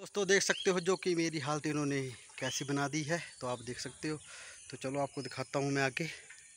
दोस्तों देख सकते हो जो कि मेरी हालत इन्होंने कैसी बना दी है, तो आप देख सकते हो। तो चलो आपको दिखाता हूँ मैं आगे।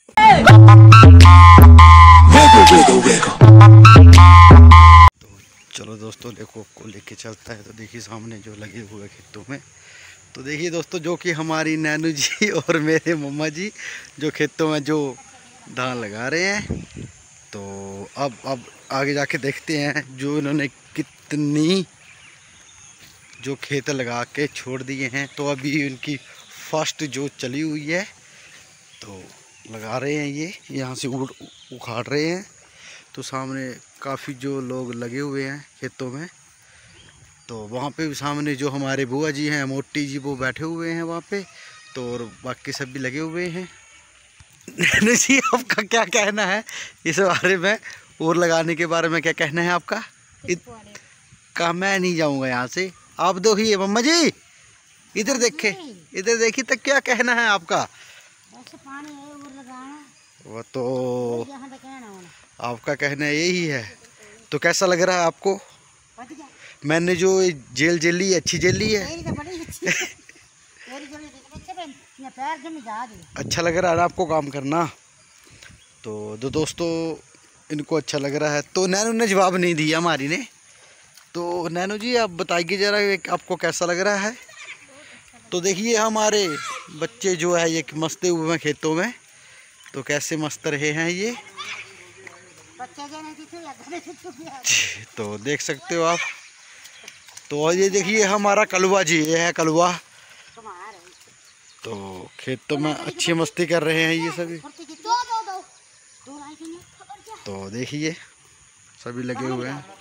तो चलो दोस्तों देखो को लेके चलता है। तो देखिए सामने जो लगे हुए खेतों में, तो देखिए दोस्तों जो कि हमारी नैनू जी और मेरे मम्मा जी जो खेतों में जो धान लगा रहे हैं। तो अब आगे जाके देखते हैं जो इन्होंने कितनी जो खेत लगा के छोड़ दिए हैं। तो अभी उनकी फर्स्ट जो चली हुई है तो लगा रहे हैं, ये यहाँ से उखाड़ रहे हैं। तो सामने काफ़ी जो लोग लगे हुए हैं खेतों में। तो वहाँ पे भी सामने जो हमारे बुआ जी हैं, मोटी जी, वो बैठे हुए हैं वहाँ पे। तो और बाकी सब भी लगे हुए हैं। जी आपका क्या कहना है इस बारे में, और लगाने के बारे में क्या कहना है आपका? कहा मैं नहीं जाऊँगा यहाँ से। आप देखिए मम्मा जी, इधर देखे, इधर देखिए, तो क्या कहना है आपका? वो तो आपका कहना यही है। तो कैसा लग रहा है आपको? मैंने जो जेल जेली अच्छी जेली है। अच्छा लग रहा है आपको काम करना? तो दोस्तों इनको अच्छा लग रहा है। तो नैनू ने जवाब नहीं दिया हमारी ने। तो नैनू जी आप बताइए ज़रा आपको कैसा लग रहा है? तो देखिए हमारे बच्चे जो है ये मस्ते हुए हैं खेतों में। तो कैसे मस्त रहे हैं ये, तो देख सकते हो आप। तो ये देखिए हमारा कलवा जी, ये है कलवा। तो खेतों में अच्छी मस्ती कर रहे हैं ये सभी। तो देखिए सभी लगे हुए हैं।